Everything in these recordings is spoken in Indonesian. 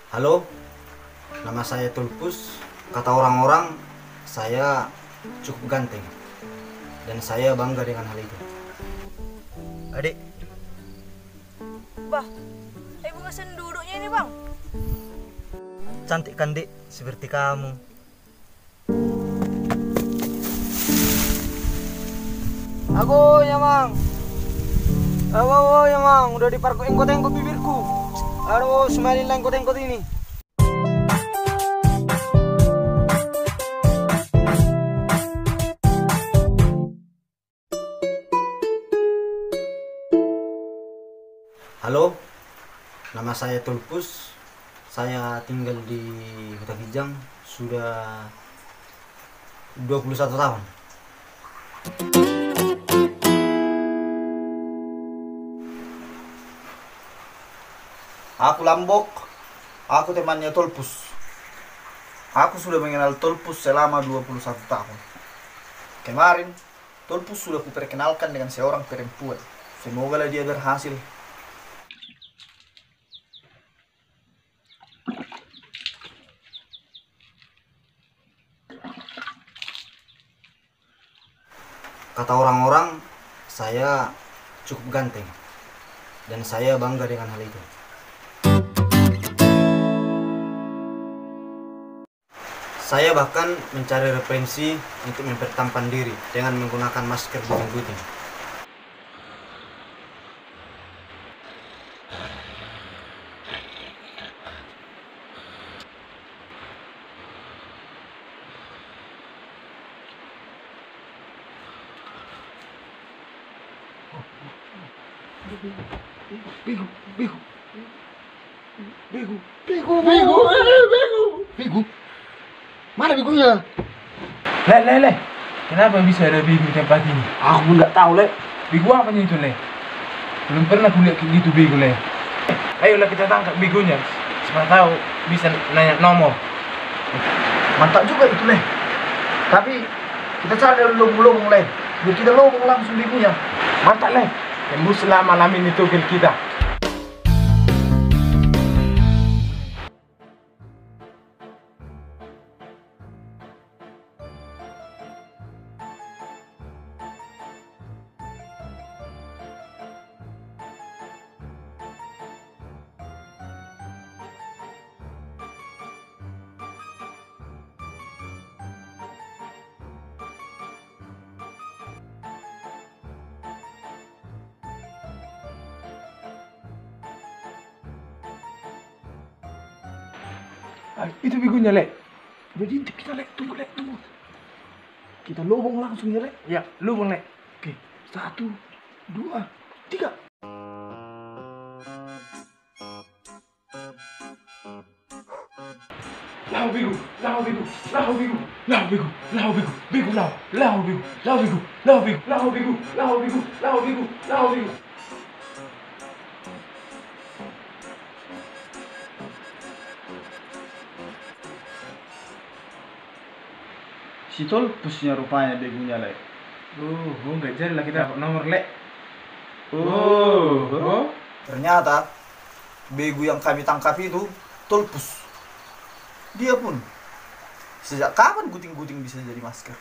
Halo, nama saya Tulpus. Kata orang-orang, saya cukup ganteng. Dan saya bangga dengan hal itu. Adik, Bah, bunga senduduknya ini bang. cantik kan dik, seperti kamu. Aku ya mang. Awo ya mang, udah diparko engkot-engkot bibirku. Aduh, semakin lengkot-engkot ini. Halo, nama saya Tulpus. Saya tinggal di Kota Kijang sudah 21 tahun. Aku Lambok, aku temannya Tolpus. Aku sudah mengenal Tolpus selama 21 tahun. Kemarin, Tolpus sudah kuperkenalkan dengan seorang perempuan. Semoga dia berhasil. Kata orang-orang, saya cukup ganteng. Dan saya bangga dengan hal itu. Saya bahkan mencari referensi untuk mempertampan diri dengan menggunakan masker gunting-gunting. Bego. Mana begonya? Le. Kenapa bisa ada bego tempat ini? Aku pun nggak tahu, Le. Bego apanya itu, Le? Belum pernah kulihat kayak gitu bego, Le. Ayolah kita tangkap begonya. Siapa tahu bisa nanya nomor. Mantap juga itu, Le. Tapi kita cari dari lubung-lubung, Le. Biar kita lubung langsung bikunya. Mantap, Le. Tembuslah malam ini togel kita. Itu begonya, Le. Udah diintip kita, Le. Tunggu, Le. Tunggu. Kita lubung langsung ya, Le. Ya, lubang, Le. Oke. 1, 2, 3. Lau bego. Si Tolpusnya rupanya begunya, Le. Nggak jadi lah kita dapat nomor, Le. Ternyata begu yang kami tangkap itu Tolpus. Dia pun sejak kapan guting-guting bisa jadi masker?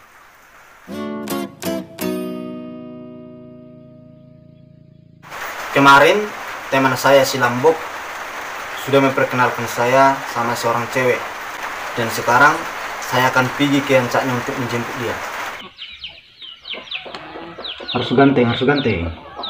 Kemarin, teman saya si Lambok sudah memperkenalkan saya sama seorang cewek. Dan sekarang, saya akan pergi ke Ancaknya untuk menjemput dia. Harus ganteng.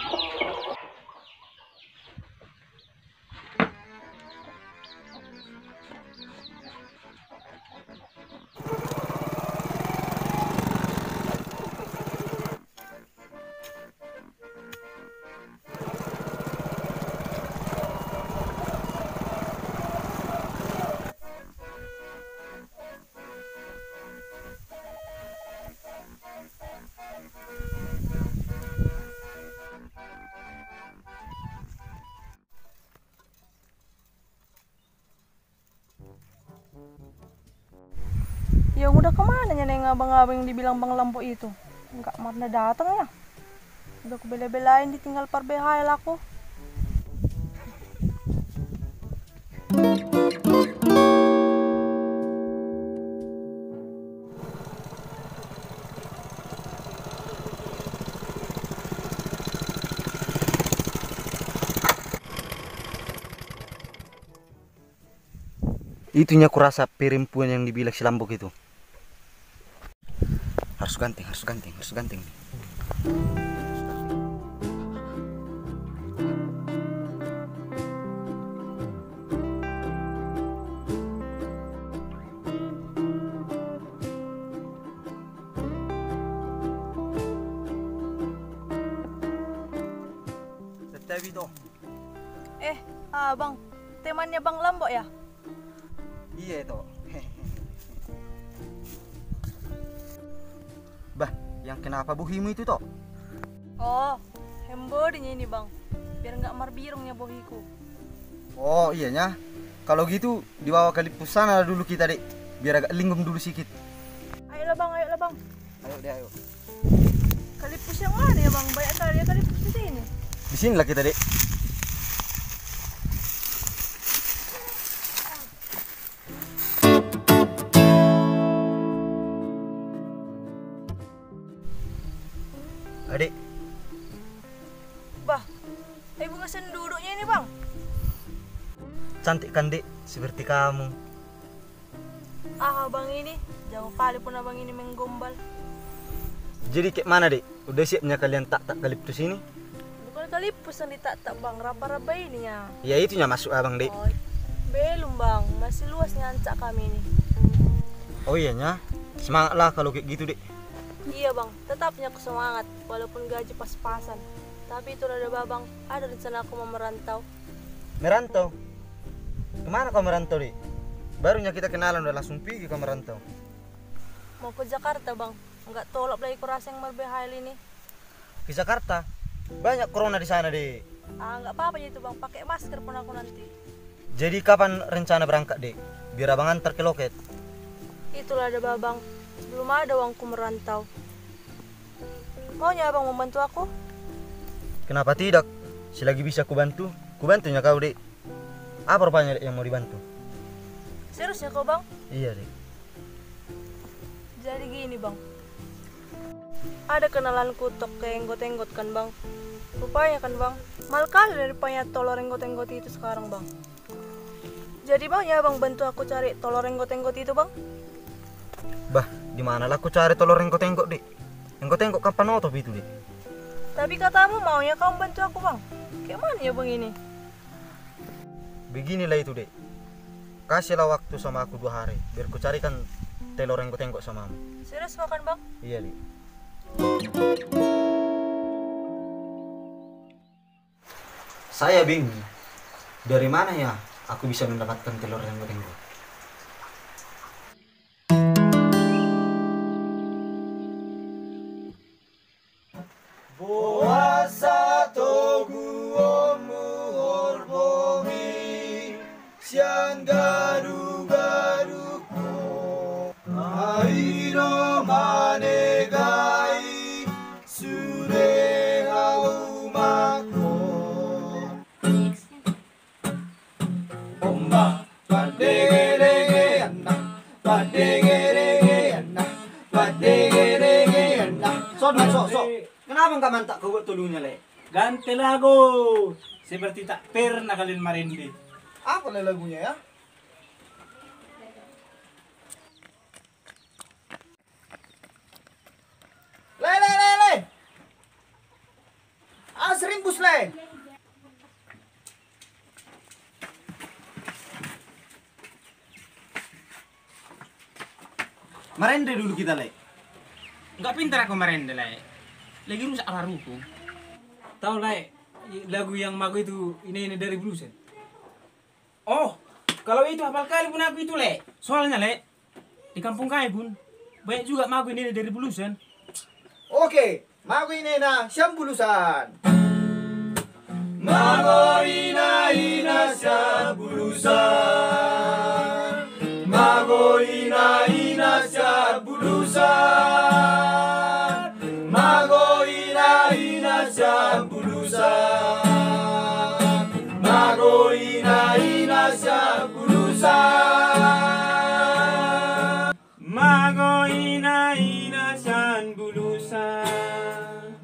Ya udah kemana nya neng abang-abang yang dibilang Bang Lampu itu? Enggak mana datang ya? Udah aku bela-belain ditinggal parbehail aku. Itunya kurasa perempuan yang dibilang si Lambok itu. Harus ganting, harus ganting, harus ganting. Tapi toh. Bang, temannya Bang Lambok ya? Iya itu. Bah, yang kenapa buhimu itu toh? Oh, hembodinya ini Bang. Biar nggak marbirungnya bohiku. Oh iyanya. Kalau gitu dibawa ke lipus sana dulu kita dek. Biar agak linggum dulu sedikit. Ayolah Bang, ayolah Bang. Ayo deh ayo. Kalipus yang mana ya Bang? Banyak kali ya kalipus di sini. Di sinilah kita dek. Adik, Bah, bunga senduduknya ini Bang. cantik kan dek, seperti kamu. Bang ini, jauh kali pun abang ini menggombal. Jadi kayak mana dek? Udah siapnya kalian tak kaliptus ini? Bukan kalipus yang ditak-tak Bang, raba-raba ini ya. Ya itunya masuk abang dek. Oh, belum Bang, masih luas ngancak kami ini. Oh iyanya, semangatlah kalau kayak gitu dek. Iya Bang, tetapnya aku semangat walaupun gaji pas-pasan. Tapi itu ada Babang, ada rencana aku mau merantau. Merantau? Kemana kau merantau dek? Barunya kita kenalan udah langsung pergi ke merantau. Mau ke Jakarta Bang, nggak tolak lagi kurasa yang berbahaya ini. Ke Jakarta? Banyak corona di sana dek. Nggak apa-apa itu Bang, pakai masker pun aku nanti. Jadi kapan rencana berangkat dek? Biar abang antar ke loket. Itulah ada Babang, belum ada uangku merantau. Maunya Abang membantu aku? Kenapa tidak? Selagi bisa kubantu, kubantunya kau dek. Apa rupanya dek yang mau dibantu? Seriusnya kau Bang? Iya dek. Jadi gini Bang, ada kenalanku tok enggot-enggot kan Bang. Rupanya kan Bang, mal kali daripada tolor enggot-enggot itu sekarang Bang. Jadi Bang ya Bang bantu aku cari tolor enggot-enggot itu Bang. Bah, di mana lah aku cari telur engkot-engkot dek? Engkot-engkot kapan otot itu dek? Tapi katamu maunya kamu bantu aku Bang. Kayak mana ya Bang ini? Beginilah itu dek. Kasihlah waktu sama aku 2 hari, biar ku carikan telur engkot-engkot samamu. Serius makan Bang? Iya dek. Saya bingung. Dari mana ya aku bisa mendapatkan telur engkot-engkot? Puasa togu omu orbomi siang garu-garu ko airo manegai sure haumako Omba padege anna padege anna padege anna so. Kenapa enggak mantak kau buat tulunya le? Ganti lagu seperti tak pernah kalian marindi. Apa lah lagunya ya? Le. Serimbus le. Merende dulu kita le. Enggak pintar aku marindi lah. Lagi rusak laruku. Tahu lah lagu yang mago itu ini dari bluesen. Oh, kalau itu hafal kali pun aku itu le. Soalnya le di kampung kami pun banyak juga mago ini dari bluesen. Oke, mago ini na siyam bulusan. Mago ina siyam bulusan. Mago ina siyam bulusan. Mago ina siyam bulusan. Mago ina siyam bulusan. Mago ina siyam bulusan.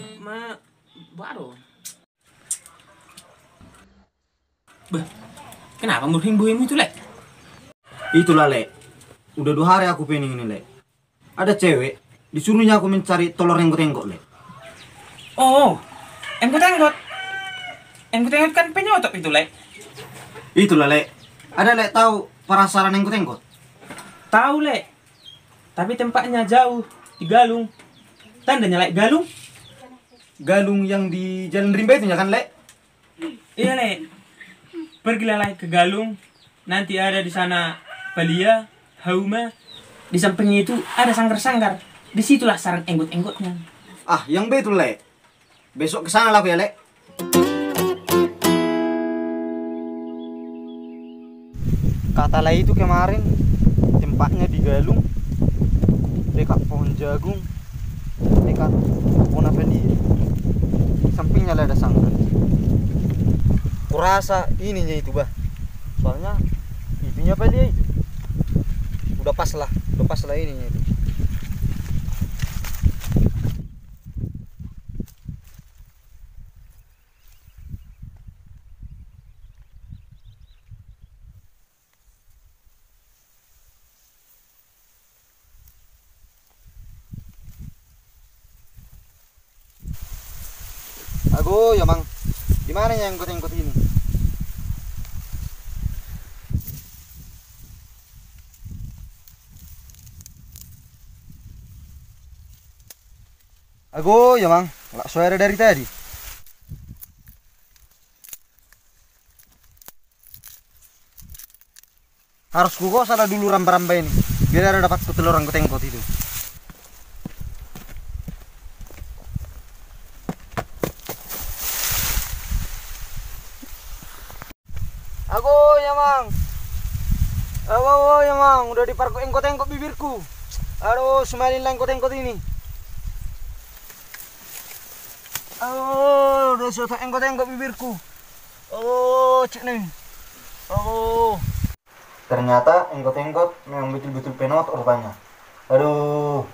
Baru. Kenapa buhim-buhim itu, Lek? Itulah, Le. Udah 2 hari aku pening ini, Le. Ada cewek, disuruhnya aku mencari telur enggot-enggot, Le. Oh, enggot-enggot. Enggot-enggot kan penyotok itu, Lek. Itulah, Le. Ada, Le, tahu perasaran enggot-enggot? Tahu, Lek. Tapi tempatnya jauh, di Galung. Tandanya, Lek, Galung. Galung yang di Jalan Rimba itu ya kan, Le? Iya, Lek. Pergilah, Lek, ke Galung. Nanti ada di sana Palia, Hauma. Di sampingnya itu ada sanggar-sanggar. Disitulah sarang enggot-enggotnya. Ah, yang betul, Le. Besok ke sana lah aku ya, Le. Kata Le itu kemarin tempatnya di Galung, dekat pohon jagung, dekat pohon apa dia. Sampingnya ada sanggar. Kurasa ininya itu, Bah. Soalnya itunya apa dia itu? Udah pas lah ininya itu. Ago, ya Mang. Gimana yang enggot-enggot ini? Ago, ya Mang. Nggak suara dari tadi. Harus kugo salah dulu ramba-ramba ini. Biar ada dapat telur enggot-enggot itu. Aku ya Mang. Ya Mang, udah diparkuk engkot-engkot bibirku. Aduh, semalin lah engkot-engkot ini. Aduh, udah susah engkot-engkot bibirku. Oh, cik nih. Oh. Ternyata engkot-engkot memang betul-betul penot rupanya. Aduh.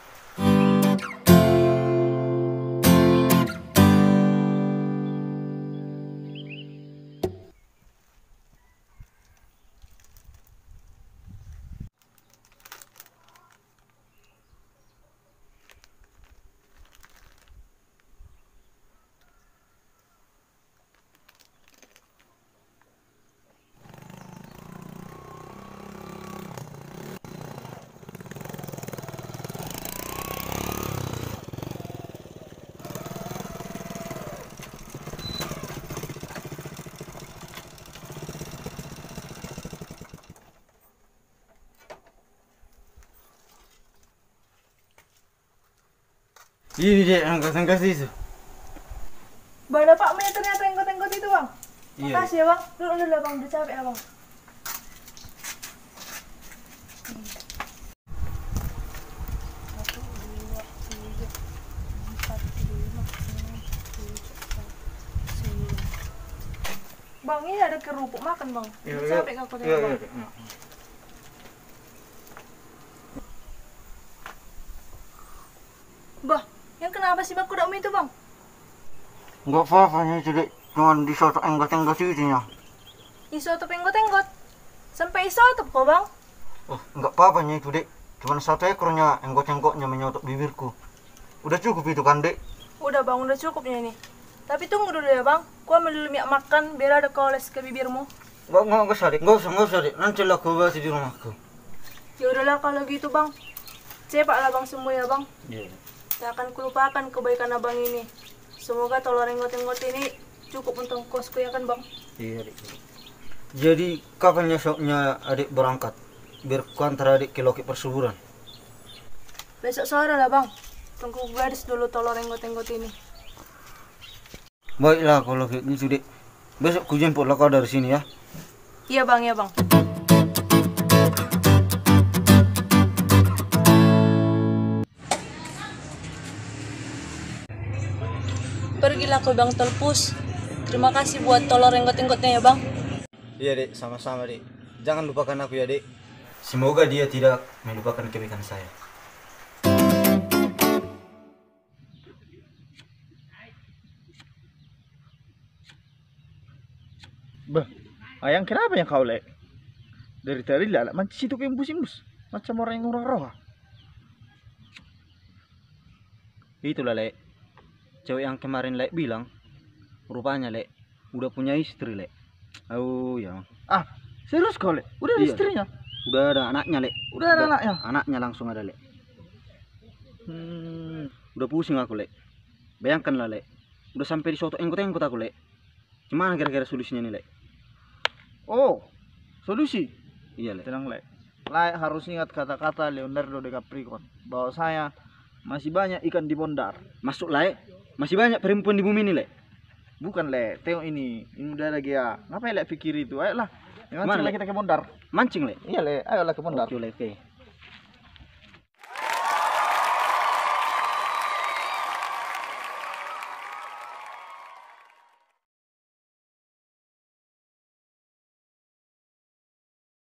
Ini dia angkat-angkat itu. Bang, dapat punya ternyata enggot-enggot itu, Bang. Iya. Makasih ya, Bang. Dulu lah, Bang. Udah capek ya, Bang. Bang, ini ada kerupuk makan, Bang. Udah capek aku tengok, Bang. Bah, yang kenapa sih Bang kuda umi itu, Bang? Enggak apa-apa nih, jadi cuman disotok enggot-enggot itu ya. Isotop enggot-enggot. Sampai isotop kok, Bang. Oh, enggak apa-apa nih itu, Dek. Cuman 1 ekornya enggot-enggotnya menyotok bibirku. Udah cukup itu kan, Dek? Udah, Bang, udah cukupnya ini. Tapi tunggu dulu ya, Bang. Gua ambil dulu minyak makan biar ada koles ke bibirmu. Enggak usah, Dek. Enggak usah, Dek. Nanti lah aku bahas di rumahku. Ya udahlah kalau gitu, Bang. Cepatlah, Bang, semua ya, Bang. Iya. Tak akan kulupakan kebaikan Abang ini. Semoga telur enggot-enggot ini cukup untuk kosku ya kan, Bang? Iya, Dek. Jadi kapan besoknya adik berangkat? Biar ku antar adik ke Loki Persuburan. Besok sore lah, Bang. Tunggu gadis dulu telur enggot-enggot ini. Baiklah kalau gitu, Dek. Besok ku jemputlah kau dari sini ya. Iya, Bang, ya, Bang. Pergilah ke Bang Telpus. Terima kasih buat telur enggot-enggotnya ya, Bang. Iya, Dek, sama-sama, Dek. Jangan lupakan aku ya, Dek. Semoga dia tidak melupakan kebaikan saya. Bah, Ayang kenapa yang kau lek? Dari tadi lah, macam situ ke imbus-imbus. Macam orang yang orang roh. Itulah lek. Cewek yang kemarin lek bilang, rupanya lek udah punya istri lek. Oh ya. Ah, serius kau lek? Udah ada Iya. istrinya? Udah ada anaknya lek. Udah ada anaknya? Anaknya langsung ada lek. Udah pusing aku lek. Bayangkanlah lek. Udah sampai di soto engkot-engkot aku lek. Gimana kira-kira solusinya nih lek? Oh, solusi. Iya lek. Tenang lek. Lek harus ingat kata-kata Leonardo DiCaprio bahwa saya masih banyak ikan di Bondar. Masuk lek. Masih banyak perempuan di bumi ini lek. Bukan lek, tengok ini udah lagi ya. Ngapain lek pikir itu? Ayolah, Mana, mancing lah Lek? kita ke Bondar. Mancing lek. Iya lek, ayolah ke Bondar. Oke lek. Oke.